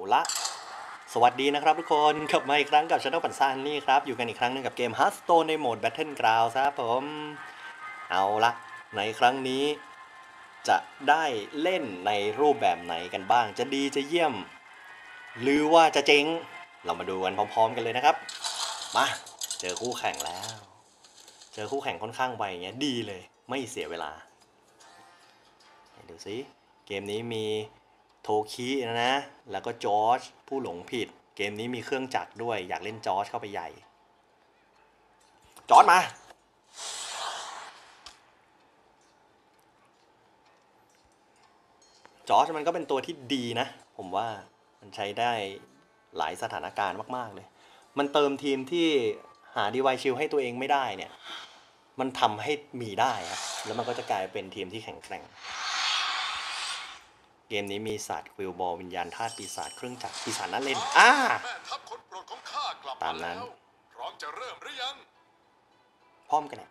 ละสวัสดีนะครับทุกคนกลับมาอีกครั้งกับ Channel ปั่นซ่านนี่ครับอยู่กันอีกครั้งหนึงกับเกม Hearthstone ในโหมด Battlegrounds ครับผมเอาละในครั้งนี้จะได้เล่นในรูปแบบไหนกันบ้างจะดีจะเยี่ยมหรือว่าจะเจ๊งเรามาดูกันพร้อมๆกันเลยนะครับมาเจอคู่แข่งแล้วเจอคู่แข่งค่อนข้างไวเงี้ยดีเลยไม่เสียเวลาดูสิเกมนี้มีโทคินะแล้วก็จอร์จผู้หลงผิดเกมนี้มีเครื่องจักรด้วยอยากเล่นจอร์จเข้าไปใหญ่จอร์จมาจอร์จมันก็เป็นตัวที่ดีนะผมว่ามันใช้ได้หลายสถานการณ์มากๆเลยมันเติมทีมที่หาดีไวชิลให้ตัวเองไม่ได้เนี่ยมันทำให้มีได้ครับแล้วมันก็จะกลายเป็นทีมที่แข็งแกร่งเกมนี้มีศาสตร์ควิลบอลวิญญาณธาตุปีศาจเครื่องจักรปีศาจน่าเล่นตามนั้นพร้อมจะเริ่มหรือยังพร้อมกันนะ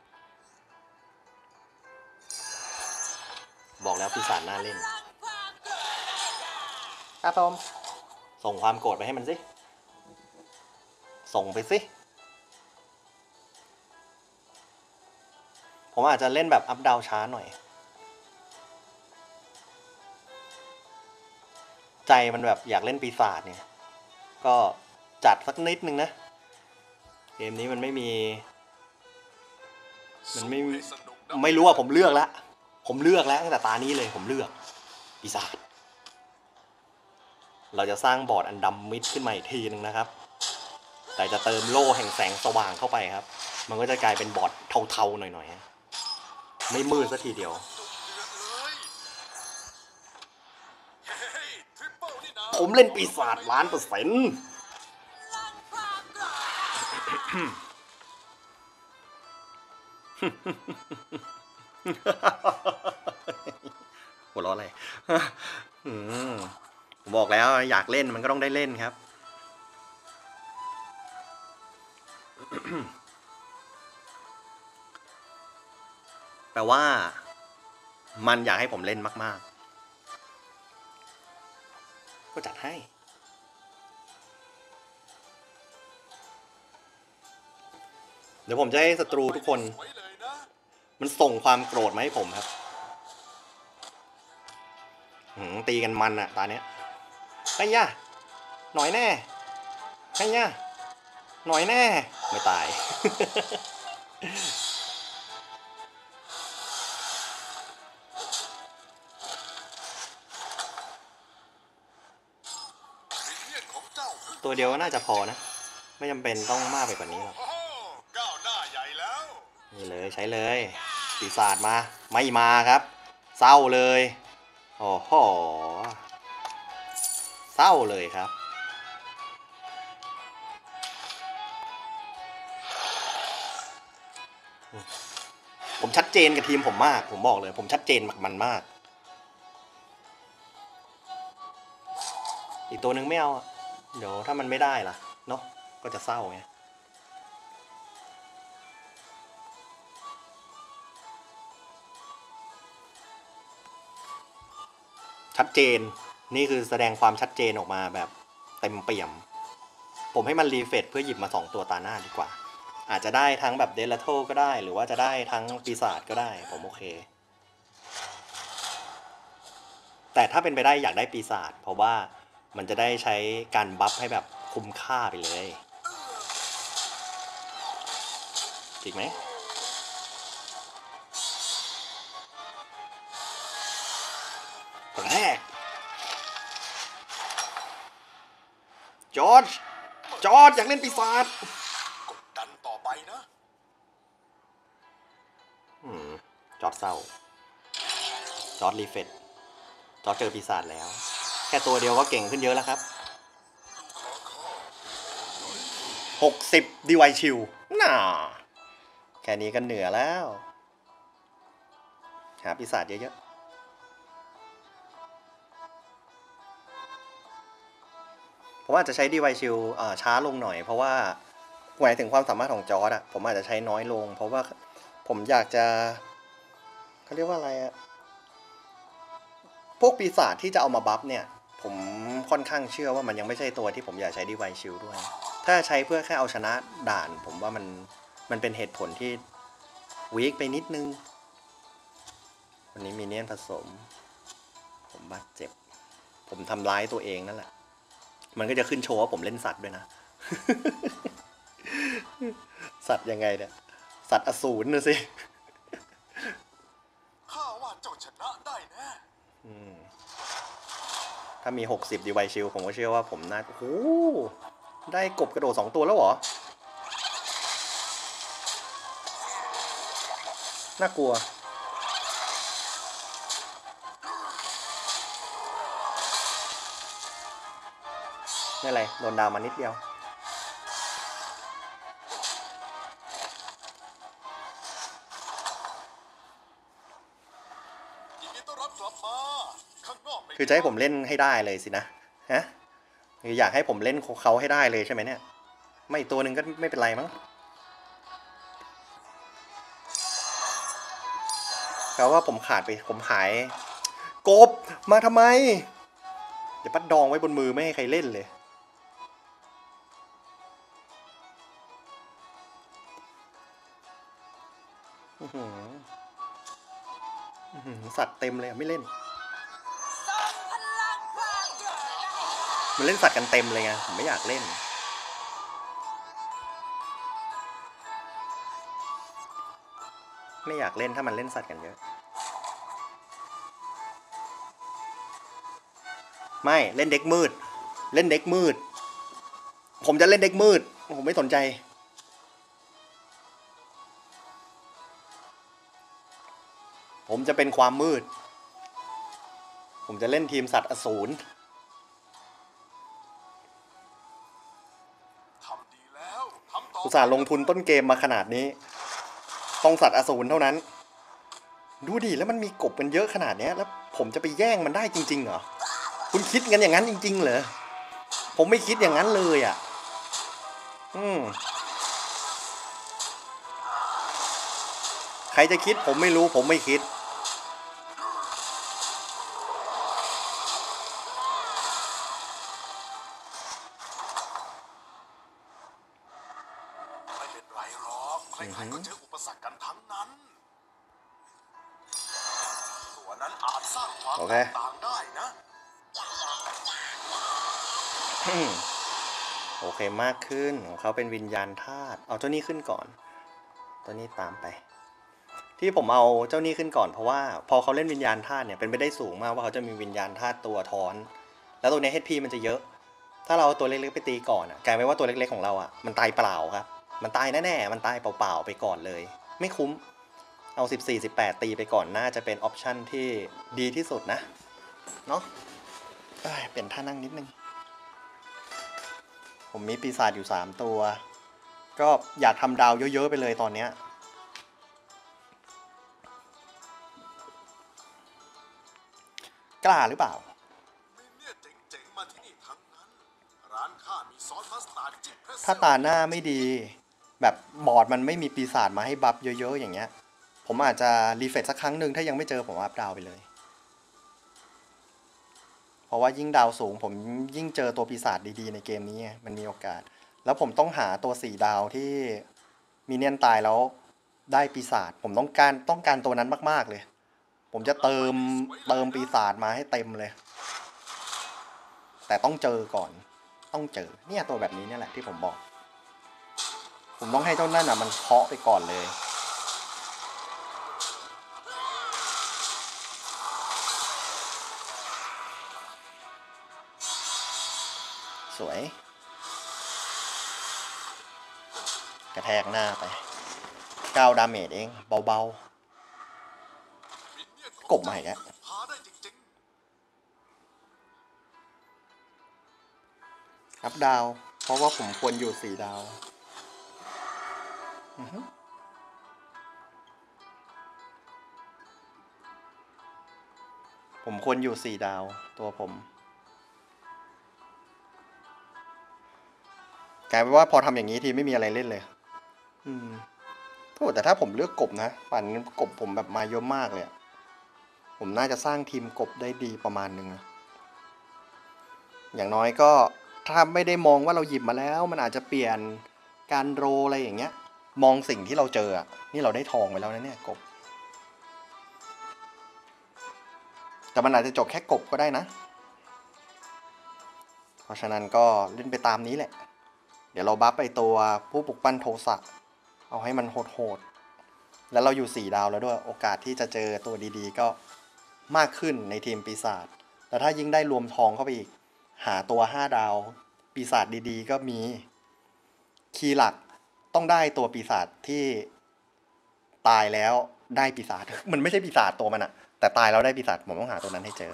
บอกแล้วปีศาจน่าเล่นครับผมส่งความโกรธไปให้มันสิส่งไปสิผมอาจจะเล่นแบบอัพดาวช้าหน่อยใจมันแบบอยากเล่นปีศาจเนี่ยก็จัดสักนิดนึงนะเกมนี้มันไม่รู้ว่าผมเลือกแล้วตั้งแต่ตานี้เลยผมเลือกปีศาจเราจะสร้างบอร์ดอันดำมิดขึ้นมาอีกทีนึงนะครับแต่จะเติมโล่แห่งแสงสว่างเข้าไปครับมันก็จะกลายเป็นบอร์ดเทาๆหน่อยๆไม่มืดสักทีเดียวผมเล่นปีศาจ1,000,000%หัวเราะอะไรผมบอกแล้วอยากเล่นมันก็ต้องได้เล่นครับแปลว่ามันอยากให้ผมเล่นมากๆก็จัดให้เดี๋ยวผมจะให้ศัตรูทุกคนมันส่งความโกรธมาให้ผมครับตีกันมันอะตอนนี้ไอ้ย่าหน่อยแน่ไอ้ย่าหน่อยแน่ไม่ตายตัวเดียวก็น่าจะพอนะไม่จำเป็นต้องมากไปกว่านี้หรอกนี่เลยใช้เลยปีศาจมาไม่มาครับเศร้าเลยโอ้โหเศร้าเลยครับผมชัดเจนกับทีมผมมากผมบอกเลยผมชัดเจนมันมากอีกตัวหนึ่งไม่เอาเดี๋ยวถ้ามันไม่ได้ล่ะเนาะก็จะเศร้าไงชัดเจนนี่คือแสดงความชัดเจนออกมาแบบเต็มเปี่ยมผมให้มันรีเฟรชเพื่อหยิบมา2ตัวตาหน้าดีกว่าอาจจะได้ทั้งแบบเดลโทก็ได้หรือว่าจะได้ทั้งปีศาจก็ได้ผมโอเคแต่ถ้าเป็นไปได้อยากได้ปีศาจเพราะว่ามันจะได้ใช้การบัฟให้แบบคุ้มค่าไปเลยจริงไหมแรกจอร์จอยากเล่นปีศาจกดดันต่อไปนะจอร์จเศร้าจอร์จรีเฟรชจอร์จเจอปีศาจแล้วแค่ตัวเดียวก็เก่งขึ้นเยอะแล้วครับ60ดีไวชิลน่าแค่นี้ก็เหนือแล้วหาปีศาจเยอะๆผมอาจจะใช้ดีไวชิลช้าลงหน่อยเพราะว่าหมายถึงความสามารถของจอร์จอะผมอาจจะใช้น้อยลงเพราะว่าผมอยากจะเขาเรียกว่าอะไรอะพวกปีศาจที่จะเอามาบัฟเนี่ยผผมค่อนข้างเชื่อว่ามันยังไม่ใช่ตัวที่ผมอยากใช้ดีไวชิลด้วย ถ้าใช้เพื่อแค่เอาชนะด่าน ผมว่ามันเป็นเหตุผลที่วีคไปนิดนึง วันนี้มีเนียนผสม ผมบาดเจ็บ ผมทำร้ายตัวเองนั่นแหละ มันก็จะขึ้นโชว์ว่าผมเล่นสัตว์ด้วยนะ สัตว์ยังไงเนี่ย สัตว์อสูรน่ะสิข้าว่าเจ้าชนะได้แน่ถ้ามี60ดีไวชิลผมก็เชื่อว่าผมน่าโอ้โหได้กบกระโดด2ตัวแล้วเหรอ น่ากลัวไม่อะไรโดนดาวมานิดเดียวยินดีต้อนรับกลับมาข้างนอกคือจะให้ผมเล่นให้ได้เลยสินะฮะคืออยากให้ผมเล่นเขาให้ได้เลยใช่ไหมเนี่ย ไม่ตัวหนึ่งก็ไม่เป็นไรมั้งเพราะว่าผมขาดไปผมหายกบมาทำไม เดี๋ยวปัดดองไว้บนมือไม่ให้ใครเล่นเลยสัตว์เต็มเลยไม่เล่น มันเล่นสัตว์กันเต็มเลยไงผมไม่อยากเล่น ไม่อยากเล่นถ้ามันเล่นสัตว์กันเยอะ ไม่เล่นเด็กมืด เล่นเด็กมืด ผมจะเล่นเด็กมืดผมไม่สนใจ ผมจะเป็นความมืด ผมจะเล่นทีมสัตว์อสูรทำดีแล้วทำต่ออุตส่าห์ลงทุนต้นเกมมาขนาดนี้ ต้องสัตว์อสูรเท่านั้น ดูดิแล้วมันมีกบกันเยอะขนาดนี้แล้วผมจะไปแย่งมันได้จริงๆเหรอ คุณคิดกันอย่างนั้นจริงๆเหรอ ผมไม่คิดอย่างนั้นเลยอ่ะใครจะคิดผมไม่รู้ผมไม่คิดไม่เป็นไรหรอกใครๆก็เจออุปสรรคกันทั้งนั้นตัวนั้นอาจสร้างความแตกต่างได้นะโอเคมากขึ้นของเขาเป็นวิญญาณธาตุเอาเจ้านี้ขึ้นก่อนตัวนี้ตามไป ที่ผมเอาเจ้านี้ขึ้นก่อนเพราะว่าพอเขาเล่นวิญญาณธาตุเนี่ยเป็นไปได้สูงมากว่าเขาจะมีวิญญาณธาตุตัวท้อนแล้วตัวนี้ HP มันจะเยอะ ถ้าเราตัวเล็กๆไปตีก่อนกลายเป็นว่าตัวเล็กๆของเรามันตายเปล่าครับมันตายแน่ๆมันตายเปล่าๆไปก่อนเลยไม่คุ้มเอา14-18ตีไปก่อนน่าจะเป็นออปชั่นที่ดีที่สุดนะเนาะเป็นท่านั่งนิดนึงผมมีปีศาจอยู่3ตัวก็อยากทำดาวเยอะๆไปเลยตอนเนี้ยกล้าหรือเปล่ามีเนี่ยเจ๋งๆมาที่นี่ทั้งนั้นร้านข้ามีซอสมัสตาร์ดจิ้มเพรสเซลถ้าตาหน้าไม่ดีแบบบอร์ดมันไม่มีปีศาจมาให้บัฟเยอะๆอย่างเงี้ยผมอาจจะรีเฟรชสักครั้งหนึ่งถ้ายังไม่เจอผมอัพดาวไปเลยเพราะว่ายิ่งดาวสูงผมยิ่งเจอตัวปีศาจดีๆในเกมนี้มันมีโอกาสแล้วผมต้องหาตัว4ดาวที่มีเนียนตายแล้วได้ปีศาจผมต้องการตัวนั้นมากๆเลยผมจะเติมปีศาจมาให้เต็มเลยแต่ต้องเจอก่อนต้องเจอเนี่ยตัวแบบนี้เนี่ยแหละที่ผมบอกผมต้องให้เจ้านั่นมันเคาะไปก่อนเลยสวยกระแทกหน้าไป9ดาเมจเองเบาๆกบมาอีกแล้วอัพดาวเพราะว่าผมควรอยู่4ดาวผมควรอยู่4ดาวตัวผมกลายเป็นว่าพอทำอย่างนี้ทีไม่มีอะไรเล่นเลยโทษแต่ถ้าผมเลือกกบนะป่านนี้กบผมแบบมาเยอะมากเลยผมน่าจะสร้างทีมกบได้ดีประมาณนึงนะอย่างน้อยก็ถ้าไม่ได้มองว่าเราหยิบมาแล้วมันอาจจะเปลี่ยนการโรอะไรอย่างเงี้ยมองสิ่งที่เราเจอนี่เราได้ทองไปแล้วนะเนี่ยกบแต่มันอาจจะจบแค่กบก็ได้นะเพราะฉะนั้นก็เล่นไปตามนี้แหละเดี๋ยวเราบัฟไปตัวผู้ปลุกปั้นโทสะเอาให้มันโหดๆแล้วเราอยู่4ดาวแล้วด้วยโอกาสที่จะเจอตัวดีๆก็มากขึ้นในทีมปีศาจแต่ถ้ายิ่งได้รวมทองเข้าไปอีกหาตัว5ดาวปีศาจดีๆก็มีคีย์หลักต้องได้ตัวปีศาจที่ตายแล้วได้ปีศาจ มันไม่ใช่ปีศาจตัวมันอะแต่ตายแล้วได้ปีศาจผมต้องหาตัวนั้นให้เจอ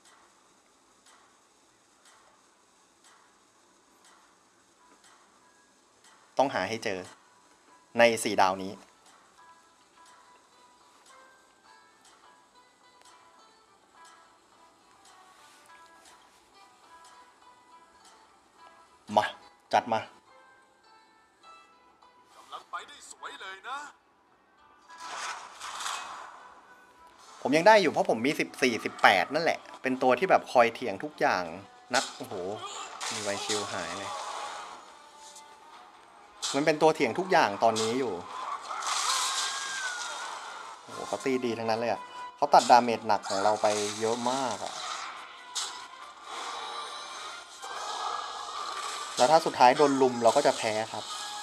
ต้องหาให้เจอใน4ดาวนี้มาจัดมากำลังไปได้สวยเลยนะผมยังได้อยู่เพราะผมมี14 18นั่นแหละเป็นตัวที่แบบคอยเถียงทุกอย่างนัดโอ้โหมีไวชิลหายเลยมันเป็นตัวเถียงทุกอย่างตอนนี้อยู่โอ้โหเขาตีดีทั้งนั้นเลยอ่ะเขาตัดดาเมจหนักของเราไปเยอะมากอ่ะแล้วถ้าสุดท้ายโดนลุมเราก็จะแพ้ครับ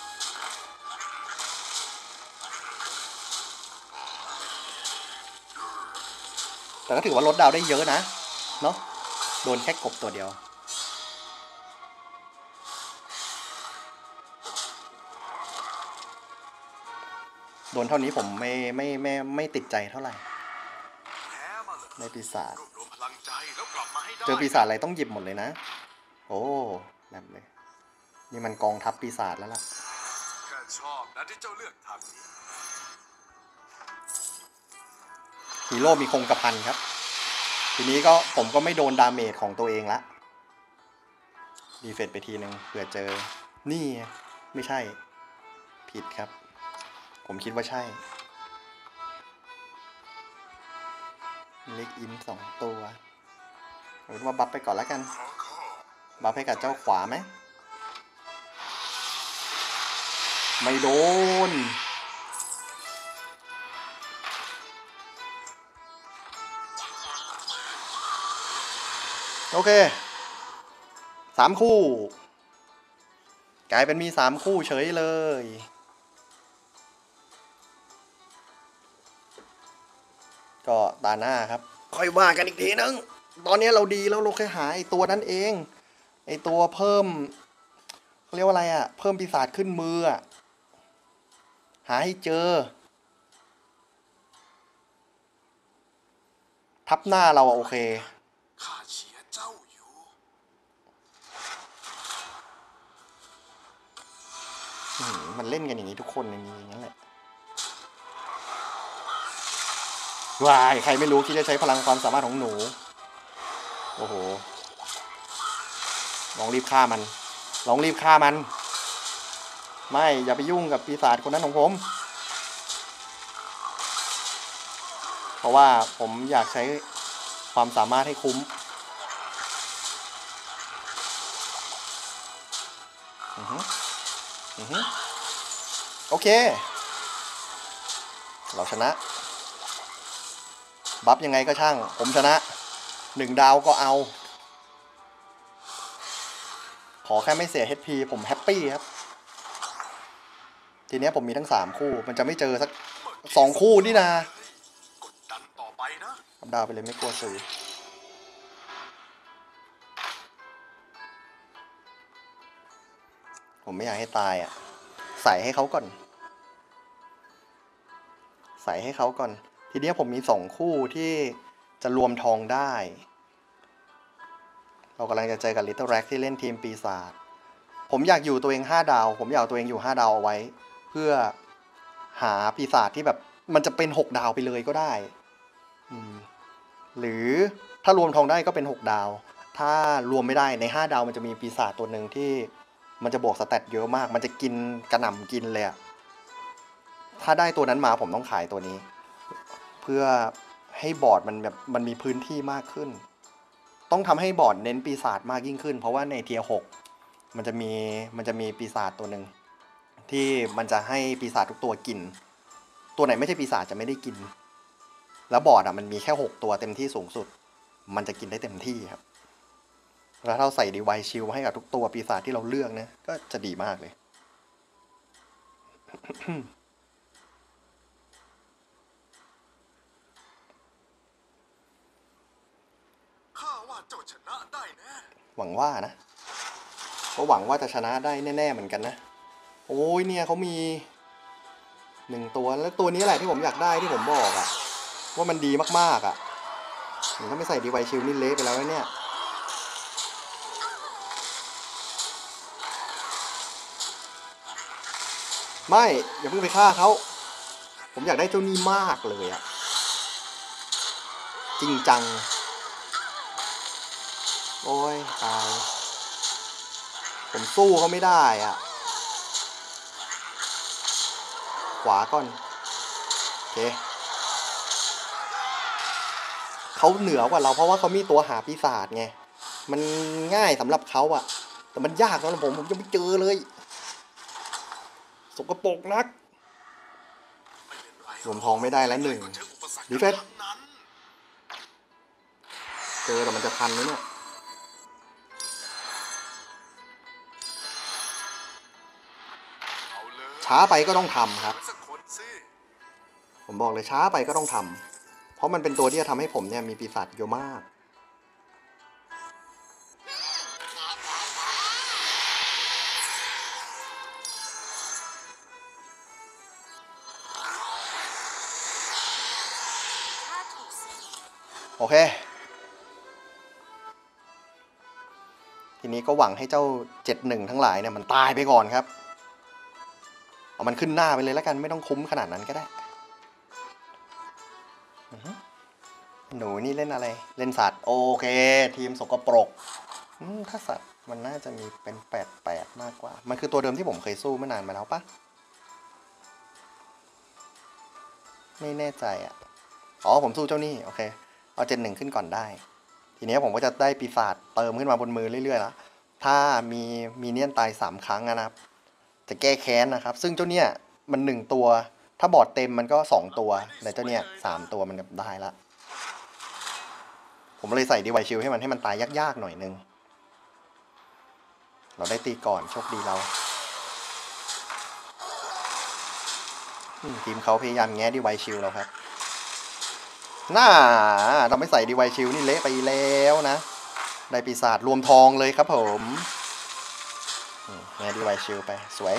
แต่ก็ถือว่าลดดาวได้เยอะนะเนาะโดนแค่กบตัวเดียวโดนเท่านี้ผมไม่ติดใจเท่าไหร่ในปีศาจเจอปีศาจอะไรต้องหยิบหมดเลยนะโอ้แบบเลยนี่มันกองทัพปีศาจแล้วล่ะก็ชอบนะที่เจ้าเลือกทางนี้ฮีโร่มีคงกระพันครับทีนี้ก็ผมก็ไม่โดนดาเมจของตัวเองละดีเฟนไปทีนึงเผื่อเจอนี่ไม่ใช่ผิดครับผมคิดว่าใช่เล็กอิน2ตัวเอาเป็นว่าบัฟไปก่อนแล้วกันบัฟให้กับเจ้าขวาไหมไม่โดนโอเค3คู่กลายเป็นมี3คู่เฉยเลยก็ตาหน้าครับค่อยว่ากันอีกทีนึงตอนนี้เราดีแล้วเราแค่หาไอตัวนั้นเองไอตัวเพิ่มเขาเรียกว่าอะไรอ่ะเพิ่มปีศาจขึ้นมืออ่ะหาให้เจอทับหน้าเราโอเคข้าเชียร์เจ้าอยู่มันเล่นกันอย่างนี้ทุกคนอย่างนี้อย่างนั้นแหละวายใครไม่รู้คิดจะใช้พลังความสามารถของหนูโอ้โหลองรีบฆ่ามันลองรีบฆ่ามันไม่อย่าไปยุ่งกับปีศาจคนนั้นของผมเพราะว่าผมอยากใช้ความสามารถให้คุ้มโอเคเราชนะบัฟยังไงก็ช่างผมชนะ1ดาวก็เอาขอแค่ไม่เสีย HP ผมแฮปปี้ครับทีนี้ผมมีทั้ง3คู่มันจะไม่เจอสัก2คู่นี่นะกดดันต่อไปนะกับดาวไปเลยไม่กลัวสื่อผมไม่อยากให้ตายอ่ะใส่ให้เขาก่อนใส่ให้เขาก่อนทีนี้ผมมี2คู่ที่จะรวมทองได้เรากำลังจะเจอกับ Little Rack ที่เล่นทีมปีศาจผมอยากอยู่ตัวเอง5ดาวผมอยากตัวเองอยู่5ดาวเอาไว้เพื่อหาปีศาจที่แบบมันจะเป็น6ดาวไปเลยก็ได้หรือถ้ารวมทองได้ก็เป็น6ดาวถ้ารวมไม่ได้ใน5ดาวมันจะมีปีศาจตัวหนึ่งที่มันจะบวกสแตทเยอะมากมันจะกินกระหน่ำกินเลยอะถ้าได้ตัวนั้นมาผมต้องขายตัวนี้เพื่อให้บอร์ดมันแบบมันมีพื้นที่มากขึ้นต้องทำให้บอร์ดเน้นปีศาจมากยิ่งขึ้นเพราะว่าในเทียร์6มันจะมีปีศาจตัวหนึ่งที่มันจะให้ปีศาจทุกตัวกินตัวไหนไม่ใช่ปีศาจจะไม่ได้กินแล้วบอร์ดมันมีแค่6ตัวเต็มที่สูงสุดมันจะกินได้เต็มที่ครับแล้วถ้าเราใส่ดีไวชิลให้กับทุกตัวปีศาจที่เราเลือกนะก็จะดีมากเลยข้าว่าเจ้าชนะได้แน่หวังว่านะก็หวังว่าจะชนะได้แน่ๆเหมือนกันนะโอ้ยเนี่ยเขามี1ตัวแล้วตัวนี้แหละที่ผมอยากได้ที่ผมบอกอะว่ามันดีมากๆอะถ้าไม่ใส่ดีไวชิลนี่เละไปแล้วนะเนี่ยไม่อย่าเพิ่งไปฆ่าเขาผมอยากได้เจ้านี่มากเลยอะจริงจังโอ้ยตายผมสู้เขาไม่ได้อะขวาก่อนโอเคเขาเหนือกว่าเราเพราะว่าเขามีตัวหาปีศาจไงมันง่ายสำหรับเขาอะแต่มันยากสำหรับผมยังไม่เจอเลยสกปรกนักรวมทองไม่ได้แล้ว1ดีเฟสเจอแต่มันจะทันไหมเนี่ยช้าไปก็ต้องทำครับผมบอกเลยช้าไปก็ต้องทำเพราะมันเป็นตัวที่จะทำให้ผมเนี่ยมีปีศาจเยอะมากโอเคทีนี้ก็หวังให้เจ้า71ทั้งหลายเนี่ยมันตายไปก่อนครับเอามันขึ้นหน้าไปเลยแล้วกันไม่ต้องคุ้มขนาดนั้นก็ได้หนูนี่เล่นอะไรเล่นสัตว์โอเคทีมสกปรกถ้าสัตว์มันน่าจะมีเป็น88มากกว่ามันคือตัวเดิมที่ผมเคยสู้เมื่อนานมาแล้วปะไม่แน่ใจอ่ะอ๋อผมสู้เจ้านี่โอเคเอา71ขึ้นก่อนได้ทีนี้ผมก็จะได้ปีศาจเติมขึ้นมาบนมือเรื่อยๆแล้วถ้ามีเนียนตาย3ครั้งนะครับจะแก้แค้นนะครับซึ่งเจ้าเนี่ยมัน1ตัวถ้าบอร์ดเต็มมันก็2ตัวแต่เจ้าเนี่ย3ตัวมันก็ได้ละผมเลยใส่ดีไวชิลให้มันตายยากๆหน่อยนึงเราได้ตีก่อนโชคดีเราทีมเขาพยายามแง้ดีไวชิลเราครับน่าเราไม่ใส่ดีไวชิลนี่เละไปแล้วนะได้ปีศาจรวมทองเลยครับผมแง้ดีไวชิลไปสวย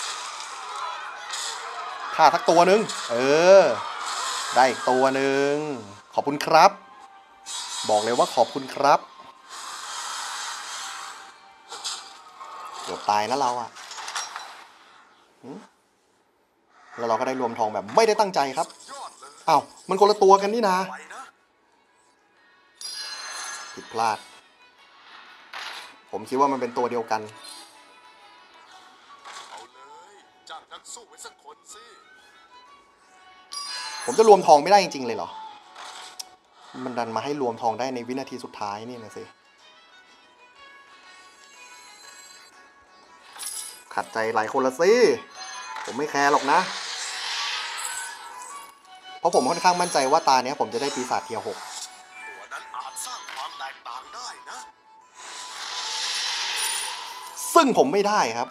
ฆ่าทักตัวนึงได้อีกตัวนึงขอบคุณครับบอกเลยว่าขอบคุณครับเกือบตายนะเราอะแล้วเราก็ได้รวมทองแบบไม่ได้ตั้งใจครับอ้าวมันคนละตัวกันนี่นะผิดพลาดผมคิดว่ามันเป็นตัวเดียวกันเอาเลยจ้างนักสู้ไว้สักคนสิผมจะรวมทองไม่ได้จริงๆเลยเหรอมันดันมาให้รวมทองได้ในวินาทีสุดท้ายนี่นะสิขัดใจหลายคนละสิผมไม่แคร์หรอกนะเพราะผมค่อนข้างมั่นใจว่าตาเนี้ยผมจะได้ปีศาจเทียร์6 ตัวนั้นอาจสร้างความแตกต่างได้นะซึ่งผมไม่ได้ครับ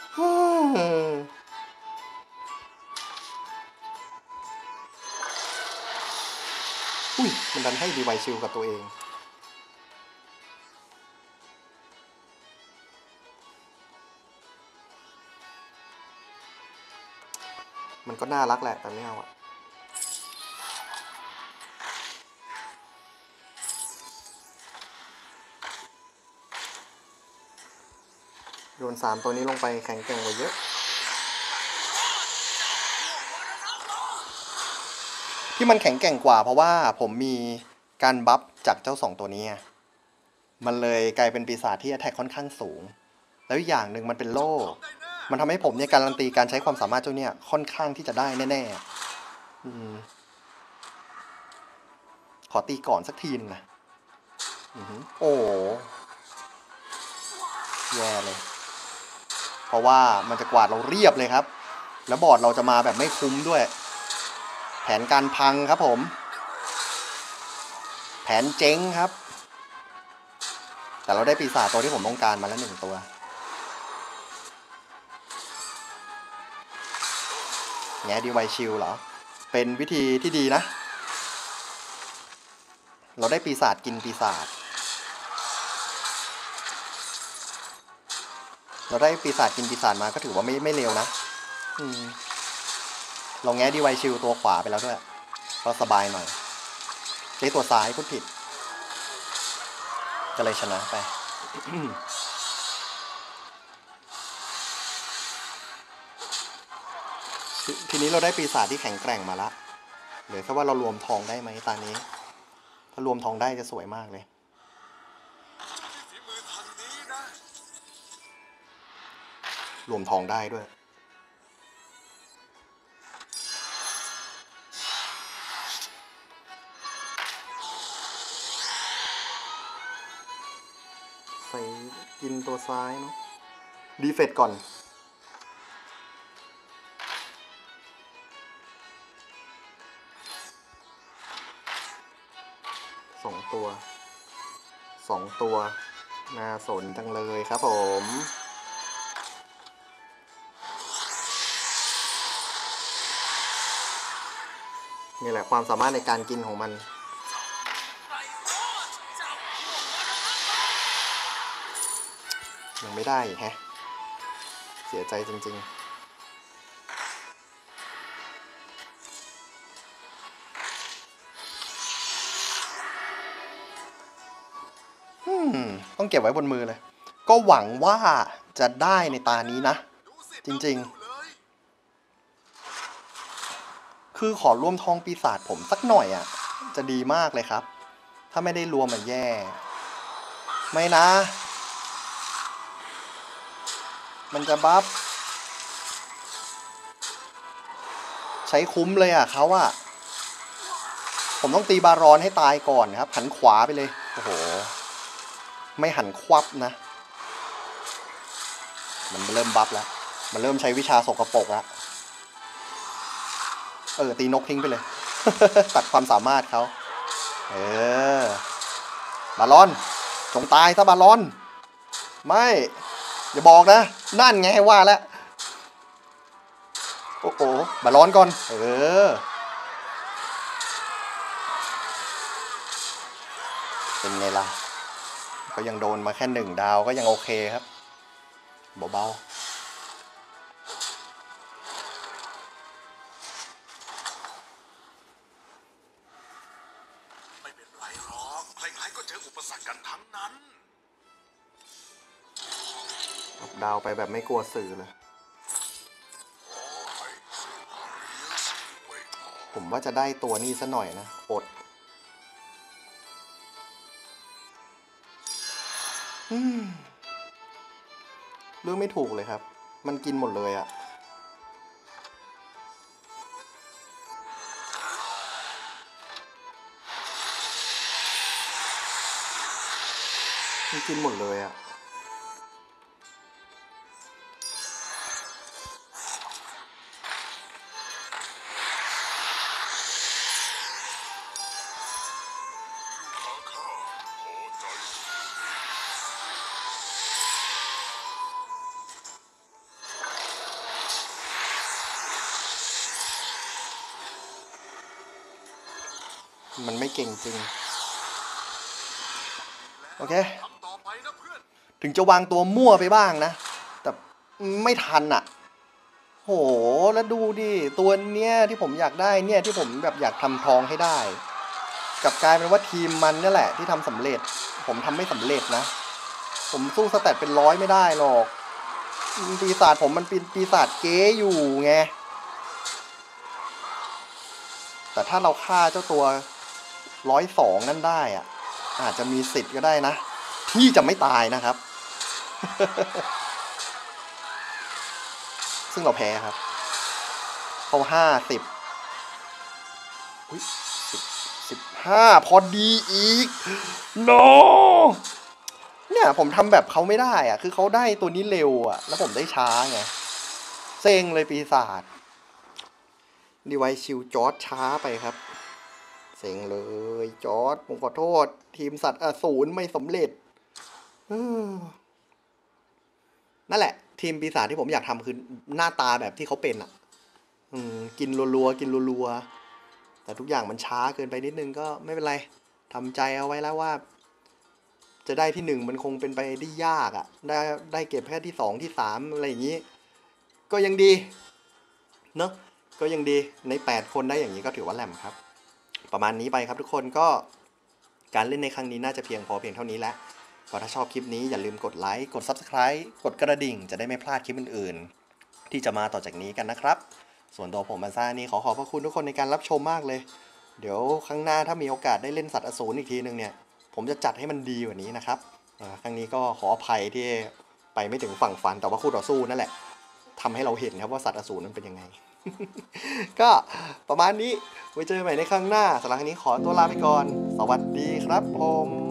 อุ้ยมันดันให้ดีไวชิลกับตัวเองมันก็น่ารักแหละแต่ไม่เอาอะโยน3ตัวนี้ลงไปแข็งแกร่งกว่าเยอะที่มันแข็งแกร่งกว่าเพราะว่าผมมีการบัฟจากเจ้า2ตัวนี้มันเลยกลายเป็นปีศาจที่แอทแทคค่อนข้างสูงแล้วอีกอย่างหนึ่งมันเป็นโล่มันทำให้ผมเนี่ยการันตีการใช้ความสามารถเจ้าเนี่ยค่อนข้างที่จะได้แน่ๆขอตีก่อนสักทีนะโอ้แย่เลยเพราะว่ามันจะกวาดเราเรียบเลยครับแล้วบอร์ดเราจะมาแบบไม่คุ้มด้วยแผนการพังครับผมแผนเจ๊งครับแต่เราได้ปีศาจตัวที่ผมต้องการมาแล้ว1 ตัวแง่ดีไวชิลเหรอเป็นวิธีที่ดีนะเราได้ปีศาจกินปีศาจเราได้ปีศาจกินปีศาจมาก็ถือว่าไม่เลวนะเราแง่ดีไวชิลตัวขวาไปแล้วด้วยก็สบายหน่อยใช้ตัวซ้ายพูดผิดก็เลยชนะไป ทีนี้เราได้ปีศาจที่แข็งแกร่งมาละเหลือแค่ว่าเรารวมทองได้ไหมตอนนี้ถ้ารวมทองได้จะสวยมากเลยรวมทองได้ด้วยใส่กินตัวซ้ายเนาะดีเฟตก่อน2 ตัวน่าสนจังเลยครับผมนี่แหละความสามารถในการกินของมันยังไม่ได้แฮะเสียใจจริงๆต้องเก็บไว้บนมือเลยก็หวังว่าจะได้ในตานี้นะจริงๆคือขอรวมทองปีศาจผมสักหน่อยอ่ะจะดีมากเลยครับถ้าไม่ได้รวมมันแย่ไม่นะมันจะบัฟใช้คุ้มเลยอ่ะเขาอ่ะผมต้องตีบารอนให้ตายก่อนครับหันขวาไปเลยโอ้โหไม่หันควับนะมันเริ่มบัฟแล้วมันเริ่มใช้วิชาสกปรกแล้วตีนกทิ้งไปเลย ตัดความสามารถเขาบาลอนจงตายซะบาลอนไม่อย่าบอกนะนั่นไงว่าแล้วโอ้โหบาลอนก่อนเป็นไงล่ะก็ยังโดนมาแค่1 ดาวก็ยังโอเคครับเบาๆไม่เป็นไรหรอกใครๆก็เจออุปสรรคกันทั้งนั้นดาวไปแบบไม่กลัวสื่อเลยผมว่าจะได้ตัวนี้ซะหน่อยนะอดเรื่องไม่ถูกเลยครับมันกินหมดเลยอะมันกินหมดเลยอะมันไม่เก่งจริงโอเคถึงจะวางตัวมั่วไปบ้างนะแต่ไม่ทันอ่ะโหแล้วดูดิตัวเนี้ยที่ผมอยากได้เนี่ยที่ผมแบบอยากทำทองให้ได้กลับกลายเป็นว่าทีมมันนี่แหละที่ทำสำเร็จผมทำไม่สำเร็จนะผมสู้สแตทเป็น100ไม่ได้หรอกปีศาจผมมันเป็นปีศาจเก๊อยู่ไงแต่ถ้าเราฆ่าเจ้าตัว102นั่นได้อ่ะอาจจะมีสิทธิ์ก็ได้นะที่จะไม่ตายนะครับ ซึ่งเราแพ้ครับเขา50อุ้ย 15พอดีอีก no เนี่ยผมทำแบบเขาไม่ได้อะคือเขาได้ตัวนี้เร็วอะแล้วผมได้ช้าไงเซ็งเลยปีศาจดีไวชิวจอร์ดช้าไปครับเซ็งเลยจอร์ดผมขอโทษทีมสัตว์อสูรไม่สำเร็จนั่นแหละทีมปีศาจที่ผมอยากทำคือหน้าตาแบบที่เขาเป็นอ่ะกินรัวๆกินรัวๆแต่ทุกอย่างมันช้าเกินไปนิดนึงก็ไม่เป็นไรทำใจเอาไว้แล้วว่าจะได้ที่1มันคงเป็นไปได้ยากอ่ะได้เก็บแค่ที่2ที่3อะไรอย่างนี้ก็ยังดีเนาะก็ยังดีใน8คนได้อย่างนี้ก็ถือว่าแหลมครับประมาณนี้ไปครับทุกคนก็การเล่นในครั้งนี้น่าจะเพียงเท่านี้แล้วก็ถ้าชอบคลิปนี้อย่าลืมกดไลค์กด Subscribe กดกระดิ่งจะได้ไม่พลาดคลิปอื่นๆที่จะมาต่อจากนี้กันนะครับส่วนตัวผมบันซ่านี่ขอบพระคุณทุกคนในการรับชมมากเลยเดี๋ยวครั้งหน้าถ้ามีโอกาสได้เล่นสัตว์อสูรอีกทีนึงเนี่ยผมจะจัดให้มันดีกว่านี้นะครับครั้งนี้ก็ขออภัยที่ไปไม่ถึงฝั่งฝันแต่ว่าคู่ต่อสู้นั่นแหละทำให้เราเห็นครับว่าสัตว์อสูรนั้นเป็นยังไง ก็ประมาณนี้ไว้เจอกันใหม่ในครั้งหน้าสำหรับครั้งนี้ขอตัวลาไปก่อนสวัสดีครับผม